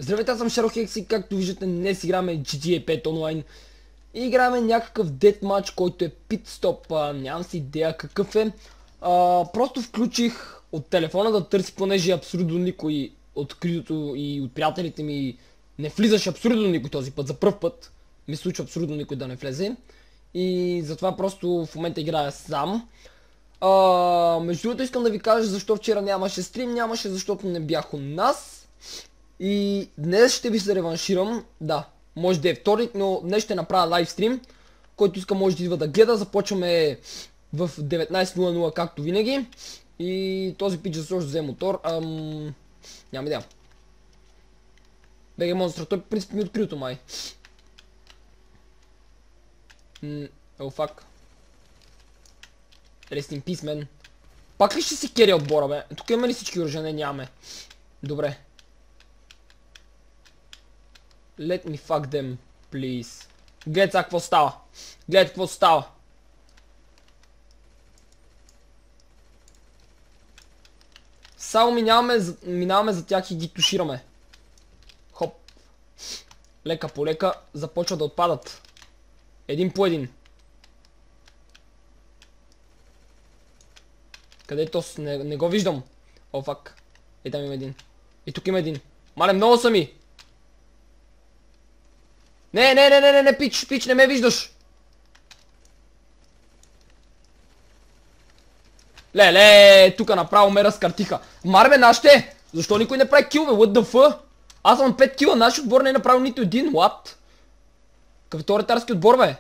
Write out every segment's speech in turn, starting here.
Здравейте, аз съм Шарохекс и както виждате днес играме GTA 5 онлайн. И играме някакъв дет-матч, който е пит-стоп, нямам си идея какъв е. Просто включих от телефона да търси, понеже абсолютно никой откритото и от приятелите ми не влизаше абсолютно никой този път, за пръв път ми случва абсолютно никой да не влезе. И затова просто в момента играя сам. Между другото искам да ви кажа защо вчера нямаше стрим, нямаше защото не бях у нас. И днес ще ви се реванширам, да, може да е вторник, но днес ще направя лайвстрим, който иска може да идва да гледа. Започваме в 19:00 както винаги. И този пич за също взе мотор, няма идея. БГ Монстра, той в принцип ми открито май. О, фак. Rest in peace, man. Пак ли ще си керя отбора, бе? Тук имаме ли всички оръжия? Не, нямаме. Добре. Let me fuck them, please. Гледайте сега какво става. Гледайте какво става. Само минаваме за тях и ги тушираме. Хоп. Лека по лека започва да отпадат. Един по един. Къде е тос? Не го виждам. О, фак. Е, там има един. И тук има един. Мале, много са ми. Не, пич, не ме виждаш. Леле, тука направо ме разкартиха. Марбе, нашите! Защо никой не прави кил, бе? What the fuck? Аз съм 5 кила, нашия отбор не е направил нито един, what? Какъв е този ретарски отбор, бе?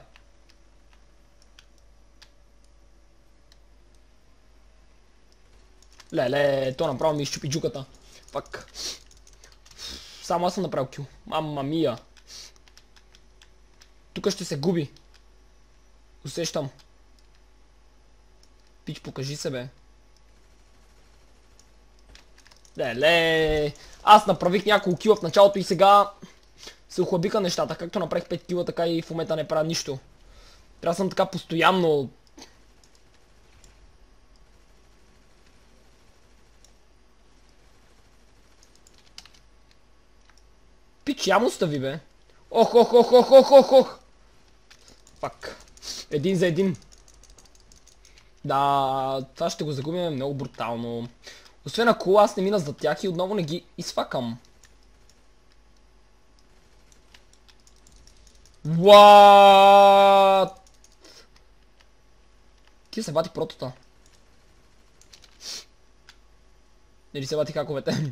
Леле, то направо ми изчупи джуката. Фак. Само аз съм направил кил. Мама мия. Тук ще се губи. Усещам. Пич, покажи се, бе. Леле. Аз направих няколко кила в началото и сега се охлабиха нещата. Както направих 5 кила, така и в момента не правя нищо. Трябва да съм така постоянно. Пич, ям остави, бе. Ох. Фак. Един за един. Да, това ще го загубим много брутално. Освен ако аз не мина за тях и отново не ги изфакам. What? Ти се бати протота. Или се бати хаковете.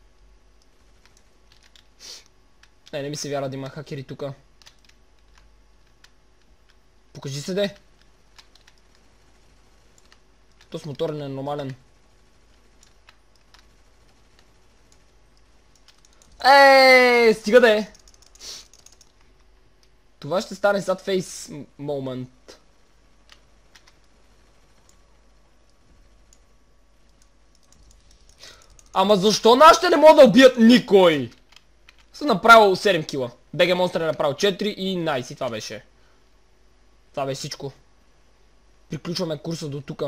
Не ми се вяра да има хакери тука. Покажи се, де. То с моторен е нормален. Стига де. Това ще стане зад фейс момент. Ама защо нашите не могат да убият никой? Съм направил 7 кила. БГ Монстър е направил 4 и найс. И това беше. Това беше всичко. Приключваме курса до тука.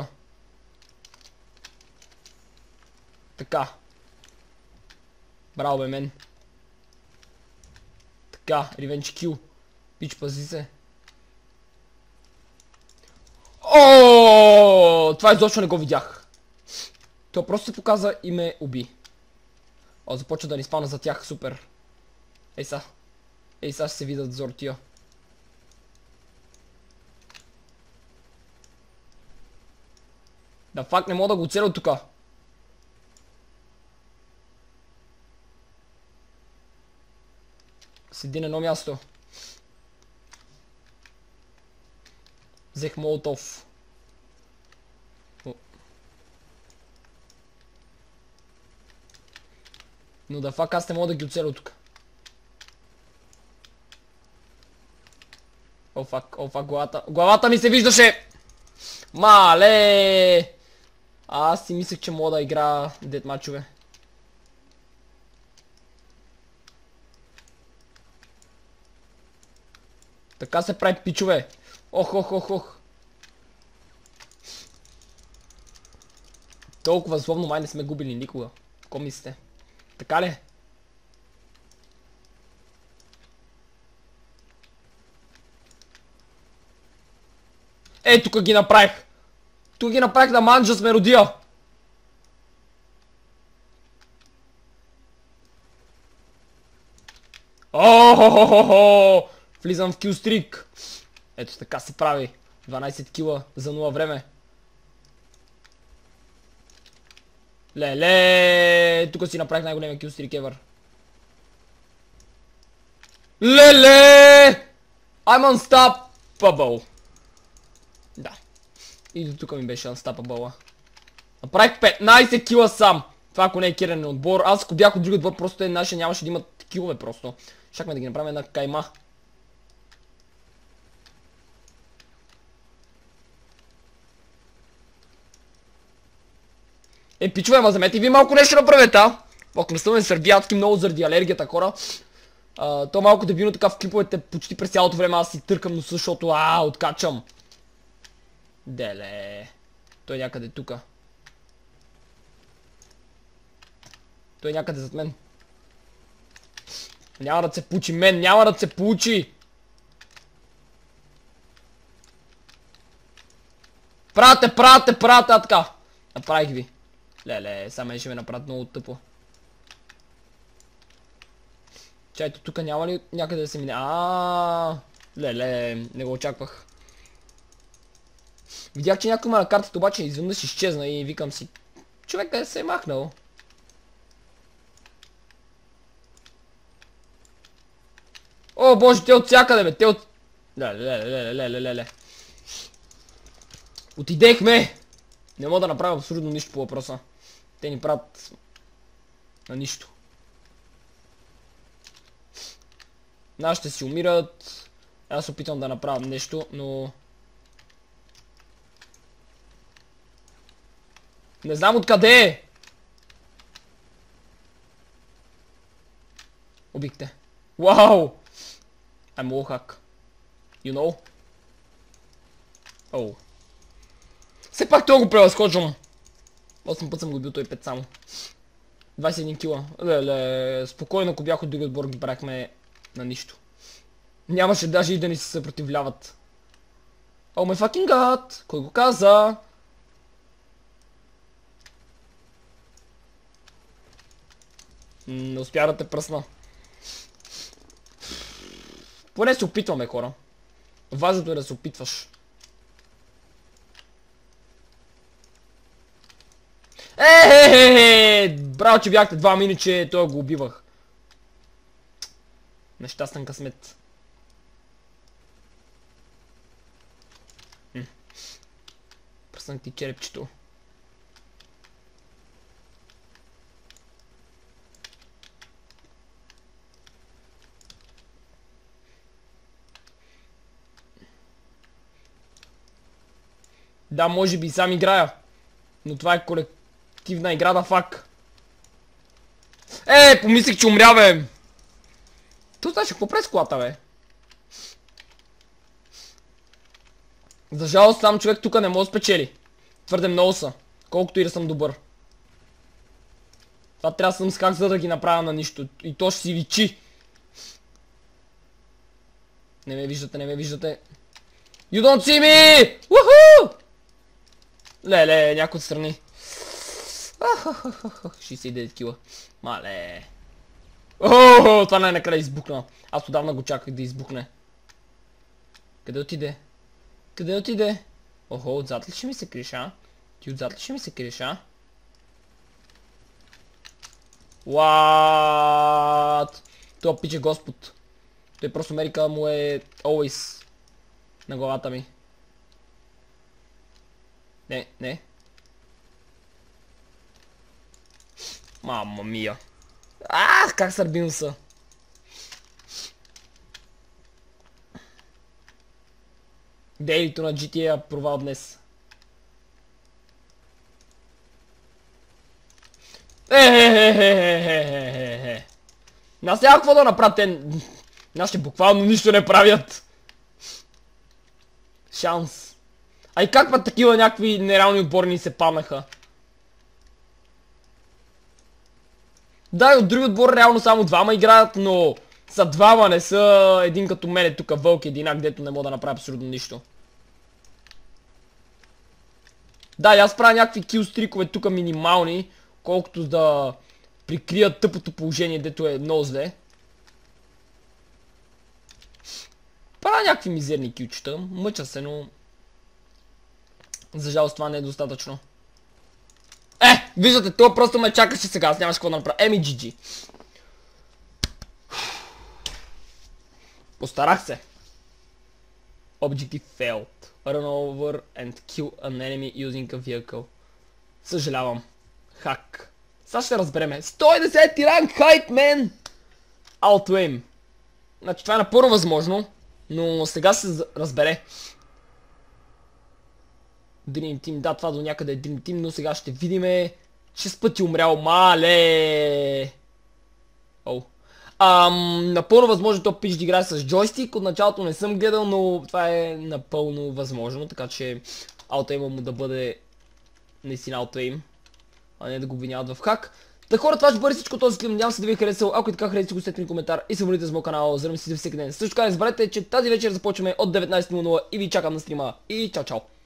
Така. Браво, бе, мен. Така, ревенч кил. Пич, пази се. О, това изобщо не го видях. Това просто се показа и ме уби. О, започва да ни спана за тях, супер. Ей са ще се видят зор тия. Да факт не мога да го оцеля от тука. Седи на едно място. Взех молотов. Но да факт аз не мога да ги оцеля от тука. О фак, главата. Главата ми се виждаше! Мале! Аз си мислех, че мога да игра дет мачове. Така се прави, пичове. Ох. Толкова злобно май не сме губили никога. Ко мислите? Така ли? Ей, тук ги направих. Тук ги направих на манджа с меродия. О-хо-хо-хо-хо! Влизам в килстрик. Ето така се прави. 12 кила за 0 време. Леле! Тук си направих най-големия килстрик ever. Леле! I'm unstoppable. Да. И до тук ми беше unstoppable. Направих 15 кила сам. Това ако не е кирен отбор. Аз ако бях от други отбор, просто те наши нямаше да имат килове просто. Щяхме да ги направим една кайма. Пичове, ма вземете и ви малко нещо направете, а? Ако не съм ме сърди адски много заради алергията, хора. То малко дебилно така в клиповете почти през цялото време аз си търкам носа, защото откачам. Деле. Той е някъде тука. Той е някъде зад мен. Няма да се получи мен, няма да се получи! Правете, така! Направих ви. Леле, само ще ме направят много тъпо. Чайте, тук няма ли някъде да се мине? Леле, не го очаквах. Видях, че някой има на картата, обаче изведнъж изчезна и викам си. Човек къде се е махнал? О, боже, те от всякъде, бе, те от... Леле. Отидехме! Не мога да направя абсолютно нищо по въпроса. Те ни правят на нищо. Нашите си умират. Аз опитвам да направя нещо, но... Не знам откъде е! Убихте. Вау! I'm wallhack. You know? Oh. Все пак това го превъзхождам. 8 път съм го бил, той 5 само. 21 кила. Леле, спокойно, ако бях от други отбор, ги правихме на нищо. Нямаше даже и да ни се съпротивляват. Oh my fucking god! Кой го каза? Не успя да те пръсна. Поне се опитваме, хора. Важното е да се опитваш. Браво, че бяхте 2 мини, че той го убивах. Нещастен късмет. Пръснах ти черепчето. Да, може би сам играя. Но това е колективна игра, да фак. Помислих, че умря, бе. Тут знаеш какво през колата, бе. За жалост, сам човек тук не може да спечели. Твърде много са. Колкото и да съм добър. Това трябва да съм с как за да ги направя на нищо. И то ще си личи. Не ме виждате, не ме виждате. You don't see me! Woohoo! Леле, някой отстрани. 69 кила. Мале. Охо, това най-накрая избухна. Аз отдавна го чаках да избухне. Къде отиде? Къде отиде? Охо, отзад ли ще ми се криеш, а? Ти отзад ли ще ми се криеш, а? What? Това пиче Господ. Той просто Америка му е always на главата ми. Не. Мама мия. Как сърбил са. Дейлито на GTA провал днес. Нас няма какво да направят те. Нашите буквално нищо не правят. Шанс. А и как път такива някакви нереални отборни се паднаха? Да, и от други отбор реално само двама играят, но са двама, не са един като мене тук вълк единак, дето не мога да направя абсолютно нищо. Да, и аз правя някакви килстрикове тук минимални, колкото да прикрият тъпото положение, дето е много зле. Правя някакви мизерни килчета, мъча се, но... За жалост това не е достатъчно. Виждате, това просто ме чакаше сега, аз нямаш какво да направя. Еми GG. Постарах се. Objective failed. Run over and kill an enemy using a vehicle. Съжалявам. Хак. Сега ще разбереме. 110 ранг хайт, мен! Auto aim. Значи това е напълно възможно, но сега се разбере. Dream Team, да, това до някъде е Dream Team, но сега ще видиме 6 пъти умрял, мале! Напълно възможно то пич да играе с джойстик, от началото не съм гледал, но това е напълно възможно, така че аутоейма му да бъде наистина аутоейм, а не да го обвиняват в хак. Та хора, това ще бъде всичко този клип, надявам се да ви е харесал, ако и така харесате, го оставете ми коментар и се абонирайте за моят канал, за да ми следите всеки ден. Също така не забравяйте, че тази вечер започваме от 19:00 и ви чакам на стрима и чао чао!